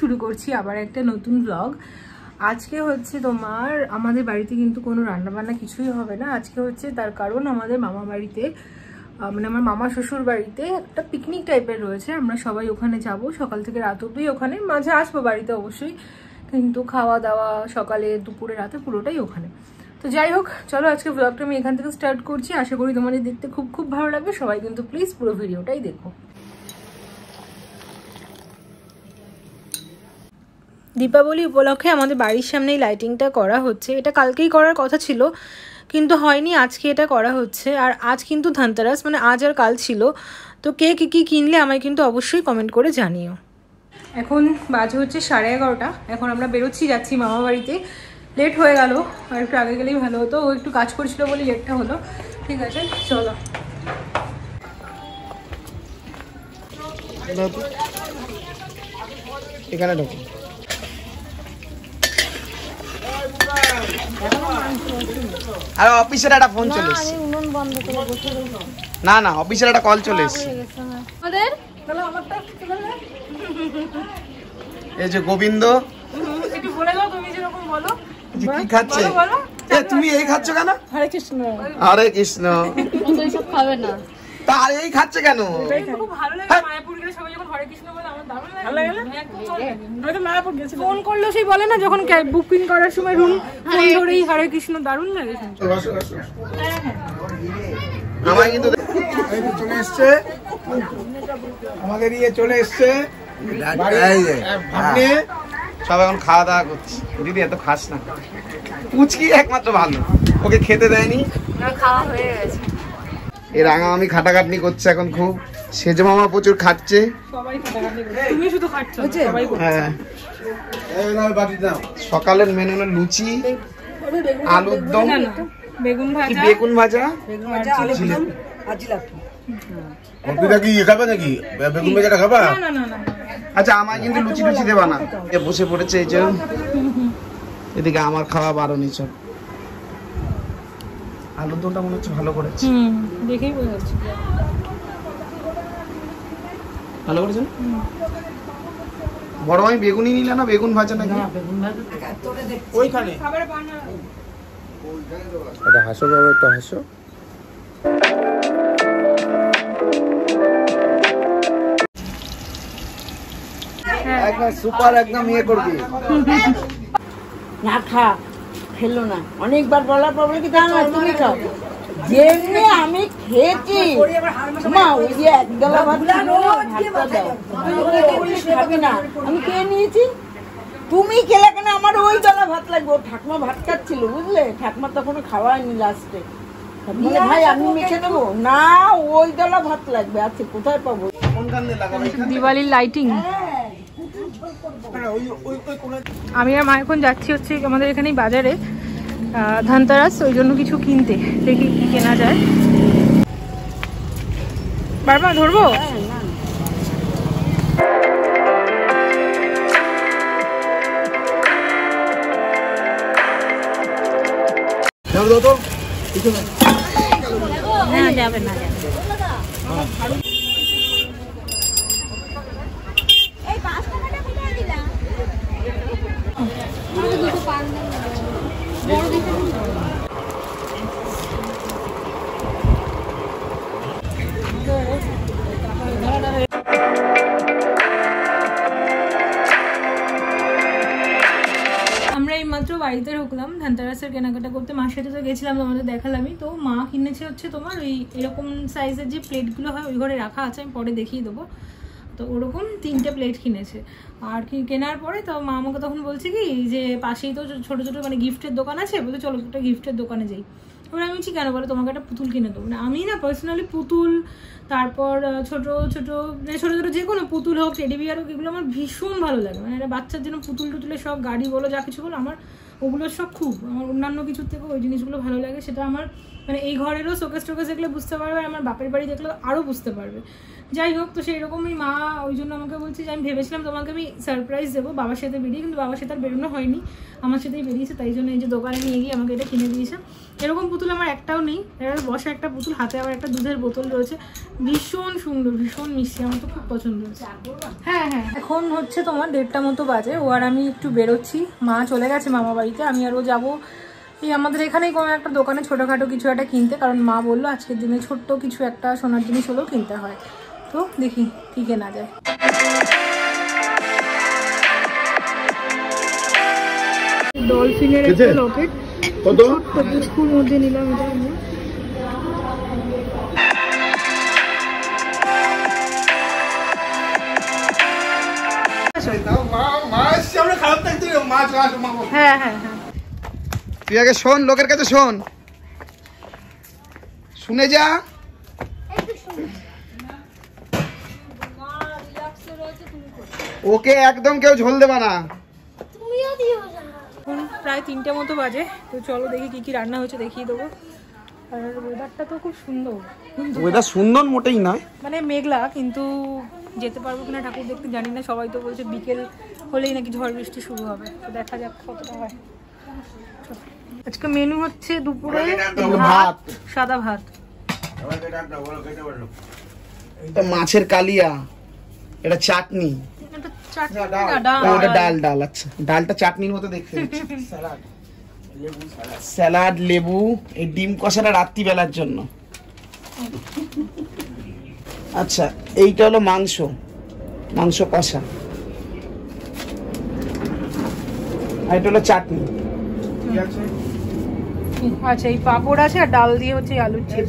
শুরু করছি আবার একটা নতুন ব্লগ। আজকে হচ্ছে তোমার আমাদের বাড়িতে কিন্তু কোনো রান্নাবান্না কিছুই হবে না। আজকে হচ্ছে তার কারণ আমাদের মামা বাড়িতে মানে আমার মামা শ্বশুর বাড়িতে একটা পিকনিক টাইপের রয়েছে। আমরা সবাই ওখানে যাব, সকাল থেকে রাত অবধি ওখানে, মাঝে আসবো বাড়িতে অবশ্যই, কিন্তু খাওয়া দাওয়া সকালে দুপুরে রাতে পুরোটাই ওখানে। তো যাই হোক, চলো আজকে ব্লগটা আমি এখান থেকে স্টার্ট করছি। আশা করি তোমাদের দেখতে খুব খুব ভালো লাগবে। সবাই কিন্তু প্লিজ পুরো ভিডিওটাই দেখো। দীপাবলি উপলক্ষে আমাদের বাড়ির সামনেই লাইটিংটা করা হচ্ছে। এটা কালকেই করার কথা ছিল কিন্তু হয়নি, আজকে এটা করা হচ্ছে। আর আজ কিন্তু ধনতেরাস, মানে আজ আর কাল ছিল। তো কে কী কিনলে আমায় কিন্তু অবশ্যই কমেন্ট করে জানিও। এখন বাজে হচ্ছে 11:30। এখন আমরা বেরোচ্ছি, যাচ্ছি মামা বাড়িতে। লেট হয়ে গেল, আর একটু আগে গেলেই ভালো হতো। ও একটু কাজ করছিল বলে লেটটা হলো। ঠিক আছে, চলো। এখানে ঢোকো। আরে অফিসের একটা ফোন চলে এসেছে। না না, অফিসের একটা কল চলে এসেছে। এই যে গোবিন্দ, একটু বলে দাও তুমি যেরকম বলো। কি খাচ্ছে? তুমি এই খাচ্ছ কেন? হরে কৃষ্ণ। হরে কৃষ্ণ। সব খাবে না। তা এই খাচ্ছে কেন? খুব ভালো লাগে মায়াপুর গেলে সবাই যখন হরে কৃষ্ণ বলে, আমার দারুণ লাগে। আমি তো মায়াপুর গেছি, ফোন করলো সেই বলে না, যখন বুকিং করার সময় রুম ফোন ধরেই হরে কৃষ্ণ, দারুণ লাগে। আমার কিন্তু চলে এসছে, আমাদের ইয়ে চলে এসছে, সব এখন খাওয়া দাওয়া করছি। দিদি এত খাস না, পুচকি একমাত্র ভালো, ওকে খেতে দেয়নি। খাওয়া হয়ে গেছে। এই রাঙা আমি খাটাখাটনি করছে এখন খুব। সেজ মামা প্রচুর খাচ্ছে। সবাই খাটাখাটনি করছে, তুমি শুধু খাচ্ছ। সবাই হ্যাঁ, সকালের মেনু হলো লুচি, আলুর দম, বেগুন ভাজা, বেগুন ভাজা, আচ্ছা আমার কিন্তু লুচি টুচি দেবা না। বসে পড়েছে এই যে, এদিকে আমার খাওয়া বারণই সব। আলুর দমটা মনে হচ্ছে ভালো করেছে, দেখেই বোঝা যাচ্ছে ভালো করেছেন। বড় আমি বেগুনই নিলে না, বেগুন ভাজা নাকি? ওইখানে এটা হাসো বাবা, একটু হাসো। একদম সুপার, একদম ইয়ে করবি না, খা, খেলো না। অনেকবার বলার প্রবলেম কি জানো, তুমি খাও। যেমনি আমি খেয়েছি মা, ওই যে এক গলা ভাত ভাতটা দাও, খাবি না, আমি খেয়ে নিয়েছি। তুমি খেলে কেন? আমার ওই গলা ভাত লাগবে। ও ঠাকুমা ভাত খাচ্ছিল, বুঝলে, ঠাকুমা তখন খাওয়ায়নি লাস্টে। ভাই আমি মেখে নেবো না, ওই গলা ভাত লাগবে। আচ্ছা, কোথায় পাবো? দিওয়ালির লাইটিং। আমি আর মা এখন যাচ্ছি হচ্ছে আমাদের এখানেই বাজারে, ধনতেরাস, ওই জন্য কিছু কিনতে। দেখি কি কেনা যায়। বারবার ধরবো। না যাবে না, আমরা এইমাত্র বাড়িতে ঢুকলাম ধনতেরাসের কেনাকাটা করতে। মার সাথে তো গেছিলাম, তোমাদের দেখালামই তো। মা কিনেছে হচ্ছে তোমার ওই এরকম সাইজের যে প্লেটগুলো হয়, ওই ঘরে রাখা আছে, আমি পরে দেখিয়ে দেবো। তো ওরকম 3টে প্লেট কিনেছে। আর কেনার পরে তো মা আমাকে তখন বলছে কি যে পাশেই তো ছোটো ছোটো মানে গিফটের দোকান আছে, বলতে চলো একটা গিফটের দোকানে যাই। এবার আমি কেন বলো, তোমাকে একটা পুতুল কিনে দেবো না। আমি না পার্সোনালি পুতুল, তারপর ছোটো ছোটো মানে ছোটো ছোটো যে কোনো পুতুল হোক, টেডি বিয়ার হোক, এগুলো আমার ভীষণ ভালো লাগে। মানে একটা বাচ্চার জন্য পুতুল টুতুলের সব, গাড়ি বলো যা কিছু বলো, আমার ওগুলোর সব খুব, আমার অন্যান্য কিছুর থেকে ওই জিনিসগুলো ভালো লাগে। সেটা আমার মানে এই ঘরেরও শোকেস টোকেস দেখলে বুঝতে পারবে, আর আমার বাপের বাড়ি দেখলে আরও বুঝতে পারবে। যাই হোক, তো সেই রকমই মা ওই জন্য আমাকে বলছে যে আমি ভেবেছিলাম তোমাকে আমি সারপ্রাইজ দেবো বাবার সাথে বেরিয়ে, কিন্তু বাবার সাথে আর বেরোনো হয়নি, আমার সাথেই বেরিয়েছে। তাই জন্য এই যে দোকানে নিয়ে গিয়ে আমাকে এটা কিনে দিয়েছে। এরকম পুতুল আমার একটাও নেই। এটা বসা একটা পুতুল, হাতে আবার একটা দুধের বোতল রয়েছে, ভীষণ সুন্দর, ভীষণ মিষ্টি, আমার তো খুব পছন্দ হয়েছে। হ্যাঁ হ্যাঁ, এখন হচ্ছে তোমার 1:30 মতো বাজে। ও আর আমি একটু বেরোচ্ছি, মা চলে গেছে মামা বাড়িতে, আমি আরও যাবো এই আমাদের এখানেই কোনো একটা দোকানে ছোটোখাটো কিছু একটা কিনতে, কারণ মা বললো আজকের দিনে ছোট্ট কিছু একটা সোনার জিনিস হলেও কিনতে হয়। তো দেখি কি কেনা যায়। ডলফিনের একটা লকেট, কত পুচকুর মধ্যে নিলাম এটা। হ্যাঁ হ্যাঁ হ্যাঁ, তুই আগে শোন, লোকের কাছে শোন, শুনে যা। ওকে একদম কেউ ঝোল দেবা না। এখন প্রায় 3টে মতো বাজে, তো চলো দেখি কি কি রান্না হয়েছে দেখিয়ে দেবো। আর ওয়েদারটা তো খুব সুন্দর, ওয়েদার সুন্দর মোটেই নয়, মানে মেঘলা, কিন্তু যেতে পারবো কিনা ঠাকুর দেখতে জানি না। সবাই তো বলছে বিকেল হলেই নাকি ঝড় বৃষ্টি শুরু হবে, তো দেখা যাক কতটা হয়। আজকে মেনু হচ্ছে দুপুরে ভাত, সাদা ভাত, এটা মাছের কালিয়া, এটা চাটনি, ওটা ডাল। ডাল, আচ্ছা ডালটা চাটনির মতো দেখতে, স্যালাড, লেবু, এই ডিম কষাটা রাত্রিবেলার জন্য। আচ্ছা এইটা হলো মাংস, মাংস কষা, আর এটা হলো চাটনি। আচ্ছা এই পাপড় আছে, আর ডাল দিয়ে হচ্ছে আলুর চিপস,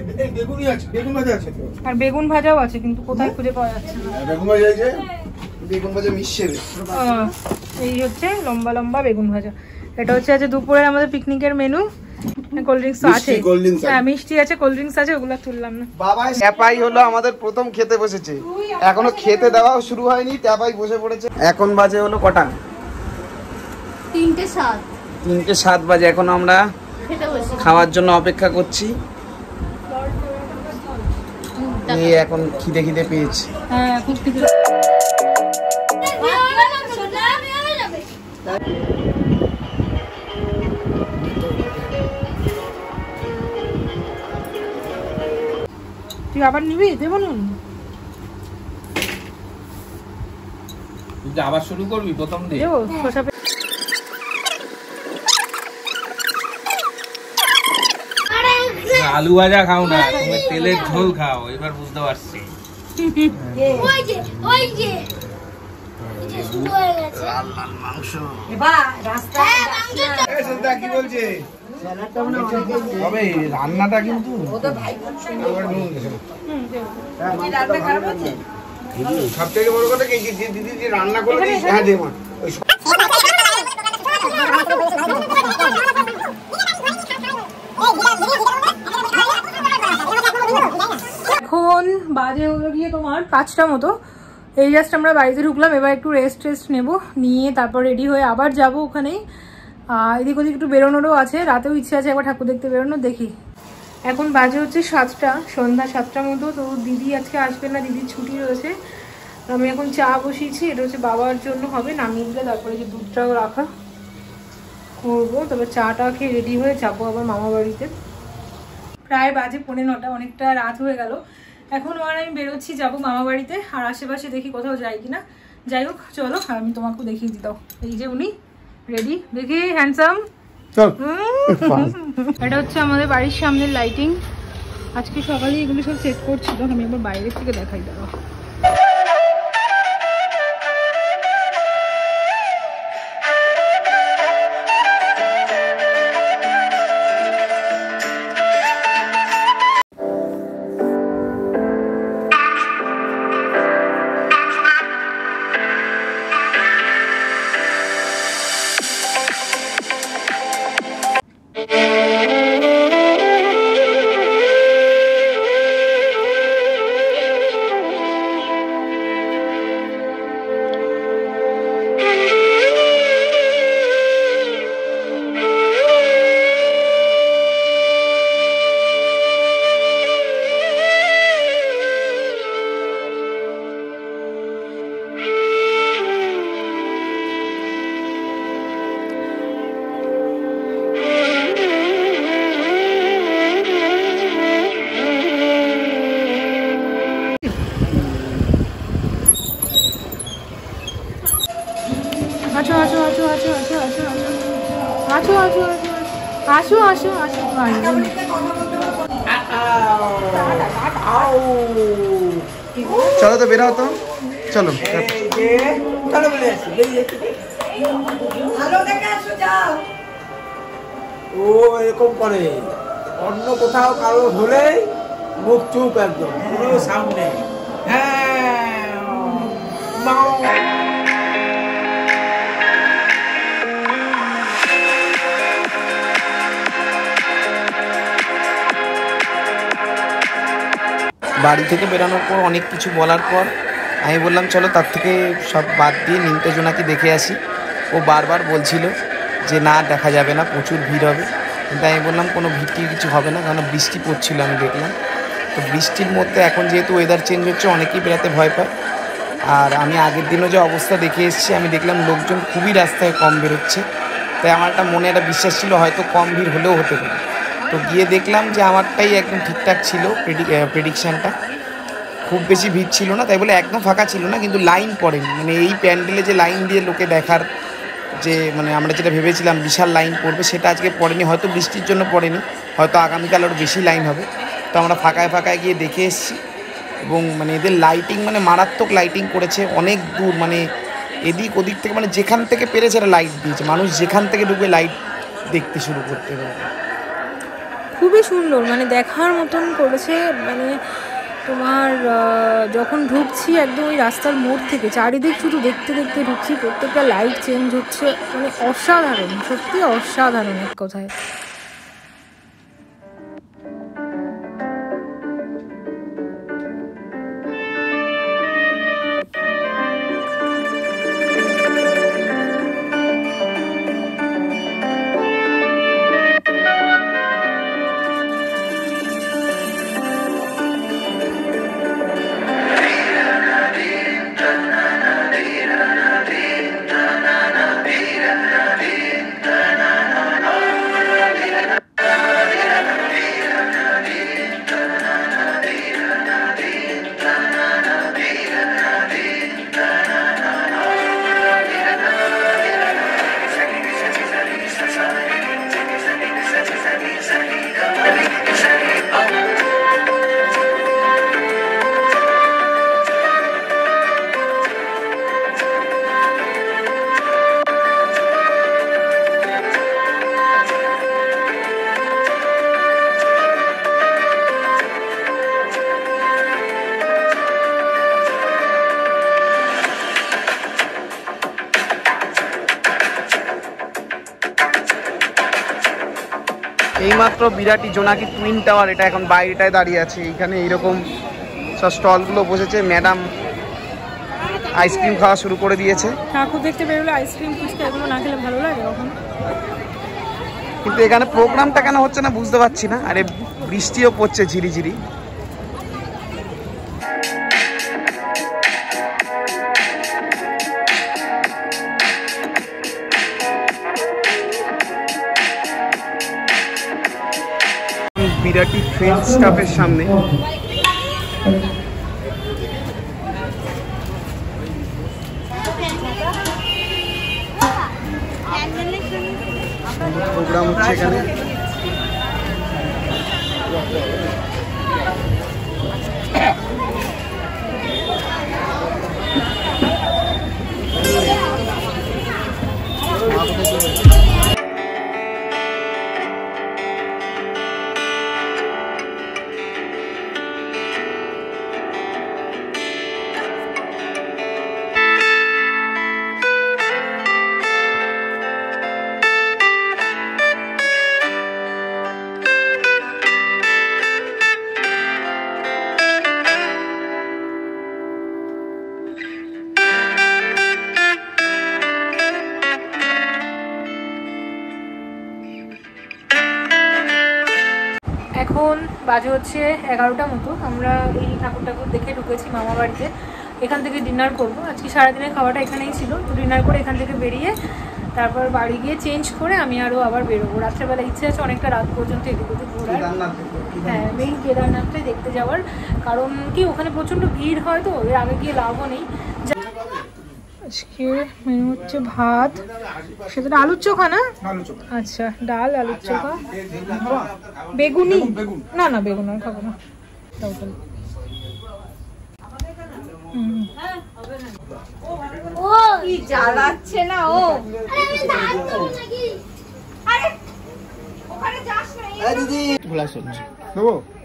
আর বেগুন ভাজাও আছে, কিন্তু কোথায় খুঁজে পাওয়া যাচ্ছে না। বেগুন ভাজা মিশিয়ে এই হচ্ছে লম্বা লম্বা বেগুন ভাজা। এটা হচ্ছে আজ দুপুরের আমাদের পিকনিকের মেনু। কোল্ড ড্রিঙ্কস আছে, হ্যাঁ মিষ্টি আছে, কোল্ড ড্রিঙ্কস আছে, ওগুলো তুললাম না। বাবা ট্যাপাই হলো আমাদের প্রথম খেতে বসেছে, এখনো খেতে দেওয়াও শুরু হয়নি, ট্যাপাই বসে পড়েছে। এখন বাজে হলো কটা? 3:07 বাজে। এখন আমরা খাওয়ার জন্য অপেক্ষা করছি। এই এখন খিদে খিদে পেয়েছি। হ্যাঁ খুব খিদে। তুই আবার নিবি? দেবো না, আবার শুরু করবি প্রথম দিয়ে। দেবো শসা। আলু ভাজা খাও না, তুমি তেলের ঝোল খাও, এবার বুঝতে পারছি। কি বলছে রান্নাটা কিন্তু সব থেকে বড় কথা দিদি যে রান্না করে হ্যাঁ দেব। এখন বাজে হলো গিয়ে তোমার 5টা মতো। এই জাস্ট আমরা বাড়িতে ঢুকলাম, এবার একটু রেস্ট নেবো, নিয়ে তারপর রেডি হয়ে আবার যাব ওখানেই। এদিক ওদিক একটু বেরোনোরও আছে, রাতেও ইচ্ছে আছে একবার ঠাকুর দেখতে বেরোনো, দেখি। এখন বাজে হচ্ছে 7টা, সন্ধ্যা 7টা মতো। তো দিদি আজকে আসবে না, দিদির ছুটি রয়েছে। আমি এখন চা বসিয়েছি, এটা হচ্ছে বাবার জন্য হবে, নামিয়ে দিলে তারপরে যে দুধটাও রাখা করবো, তবে চাটা খেয়ে রেডি হয়ে যাবো আবার মামা বাড়িতে। প্রায় বাজে 9:45, অনেকটা রাত হয়ে গেল। এখন আর আমি বেরোচ্ছি, যাবো মামা বাড়িতে, আর আশেপাশে দেখি কোথাও যাই কিনা। যাই হোক চলো, আমি তোমাকে দেখিয়ে দিতাম। এই যে উনি রেডি, দেখি হ্যান্ডসাম। এটা হচ্ছে আমাদের বাড়ির সামনের লাইটিং। আজকে সকালে এগুলো সব সেট করছিল, আমি একবার বাইরে থেকে দেখাই দাও। আসো আসো আসো আসো আসো। চলো তো বেরাও তো, চলো। ও এরকম করে, অন্য কোথাও কারো হলে মুখ চুপ একদম, পুরো সামনে। হ্যাঁ বাড়ি থেকে বেরানোর পর অনেক কিছু বলার পর আমি বললাম চলো তার থেকে সব বাদ দিয়ে নিমতা জোনাকি দেখে আসি। ও বারবার বলছিল যে না দেখা যাবে না, প্রচুর ভিড় হবে। কিন্তু আমি বললাম কোনো ভিড় কিছু হবে না, কারণ বৃষ্টি পড়ছিল আমি দেখলাম। তো বৃষ্টির মধ্যে এখন যেহেতু ওয়েদার চেঞ্জ হচ্ছে অনেকেই বেড়াতে ভয় পায়। আর আমি আগের দিনও যে অবস্থা দেখে এসেছি, আমি দেখলাম লোকজন খুবই রাস্তায় কম বেরোচ্ছে। তাই আমার একটা মনে একটা বিশ্বাস ছিল হয়তো কম ভিড় হলেও হতে পারে। তো গিয়ে দেখলাম যে আমারটাই একদম ঠিকঠাক ছিল, প্রেডিকশানটা। খুব বেশি ভিড় ছিল না, তাই বলে একদম ফাঁকা ছিল না, কিন্তু লাইন পড়েনি। মানে এই প্যান্ডেলে যে লাইন দিয়ে লোকে দেখার যে মানে আমরা যেটা ভেবেছিলাম বিশাল লাইন পড়বে, সেটা আজকে পড়েনি। হয়তো বৃষ্টির জন্য পড়েনি, হয়তো আগামীকাল আরও বেশি লাইন হবে। তো আমরা ফাঁকায় ফাঁকায় গিয়ে দেখে এসেছি। এবং মানে এদের লাইটিং মানে মারাত্মক লাইটিং করেছে, অনেক দূর মানে এদিক ওদিক থেকে, মানে যেখান থেকে পেরেছে এরা লাইট দিয়েছে। মানুষ যেখান থেকে ঢুকে লাইট দেখতে শুরু করতে পারবে। খুবই সুন্দর, মানে দেখার মতন করেছে। মানে তোমার যখন ঢুকছি একদম ওই রাস্তার মোড় থেকে চারিদিক শুধু দেখতে দেখতে ঢুকছি, প্রত্যেকটা লাইট চেঞ্জ হচ্ছে, মানে অসাধারণ, সত্যি অসাধারণ এক কথায়। এইমাত্র বিরাটি জোনাকি টুইন টাওয়ার, এটা এখন বাইরেটায় দাঁড়িয়ে আছে। এইখানে এইরকম সব স্টলগুলো বসেছে। ম্যাডাম আইসক্রিম খাওয়া শুরু করে দিয়েছে। ঠাকুর দেখতে বেরোলে আইসক্রিম ফুচকা এগুলো না খেলে ভালো লাগে কখনো। কিন্তু এখানে প্রোগ্রামটা কেন হচ্ছে না বুঝতে পারছি না। আরে বৃষ্টিও পড়ছে ঝিরিঝিরি। বিরাটি ফ্রেঞ্চ স্টাফের সামনে প্রোগ্রাম হচ্ছে এখানে। এখন বাজে হচ্ছে 11টা মতো। আমরা এই ঠাকুর দেখে ঢুকেছি মামা বাড়িতে। এখান থেকে ডিনার করবো। আজকে সারাদিনের খাওয়াটা এখানেই ছিল। তো ডিনার করে এখান থেকে বেরিয়ে তারপর বাড়ি গিয়ে চেঞ্জ করে আমি আবার বেরোবো। রাত্রেবেলা ইচ্ছে আছে অনেকটা রাত পর্যন্ত এদিক ওদিক ঘোরার। হ্যাঁ, মেইন কেদারনাথটাই দেখতে যাওয়ার। কারণ কি ওখানে প্রচণ্ড ভিড় হয়, তো এর আগে গিয়ে লাভও নেই। আজকের মেনু হচ্ছে ভাত, সেটা আলুর চোখা না? আচ্ছা, ডাল, আলুর চোখা, বেগুনি, না না বেগুন আর খাবো না। ও কি জ্বালাচ্ছে না ও। আরে ওখানে যাস না। এই দিদি ভোলা সবজি দেবো।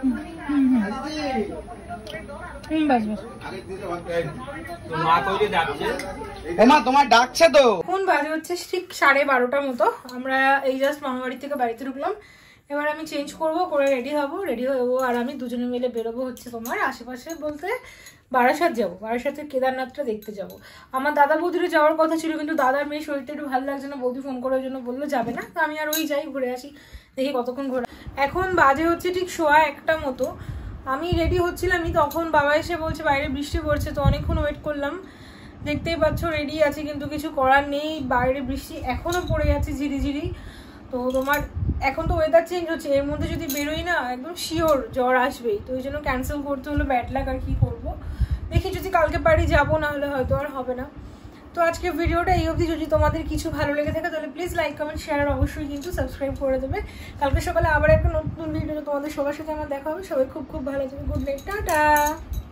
বাস বাস। মা কইলে ডাকছে। ও মা তোমার ডাকছে তো। এখন বাজে হচ্ছে ঠিক 12:30 মতো। আমরা এই জাস্ট মামা বাড়ি থেকে বাড়িতে ঢুকলাম। এবার আমি চেঞ্জ করবো, করে রেডি হবো, আর আমি দুজনে মিলে বেরোবো হচ্ছে তোমার আশেপাশে বলতে বারাসাত যাবো, বারাসাতের কেদারনাথটা দেখতে যাবো। আমার দাদা বৌদিরও যাওয়ার কথা ছিল, কিন্তু দাদার মেয়ে শরীরটা একটু ভালো লাগছে না, বৌদি ফোন করার জন্য বললো যাবে না, তো আমি আর ওই যাই ঘুরে আসি, দেখি কতক্ষণ ঘোরা। এখন বাজে হচ্ছে ঠিক 1:15 মতো। আমি রেডি হচ্ছিলামই, তখন বাবা এসে বলছে বাইরে বৃষ্টি পড়ছে, তো অনেকক্ষণ ওয়েট করলাম। দেখতেই পাচ্ছ রেডি আছি, কিন্তু কিছু করার নেই, বাইরে বৃষ্টি এখনো পড়ে যাচ্ছে ঝিরিঝিরি। তো তোমার এখন তো ওয়েদার চেঞ্জ হচ্ছে, এর মধ্যে যদি বেরোই না একদম শিওর জ্বর আসবেই, তো ওই জন্য ক্যান্সেল করতে হলো, ব্যাড লাক, আর কি করবো। দেখি যদি কালকে পারি যাবো, না হলে হয়তো আর হবে না। তো আজকে ভিডিওটা এই অবধি। যদি তোমাদের কিছু ভালো লেগে থাকে তাহলে প্লিজ লাইক, কমেন্ট, শেয়ার আর অবশ্যই কিন্তু সাবস্ক্রাইব করে দেবে। কালকে সকালে আবার একটা নতুন ভিডিও তোমাদের সবার সাথে আমার দেখা হবে। সবাই খুব খুব ভালো থাকবে। Good night, tata.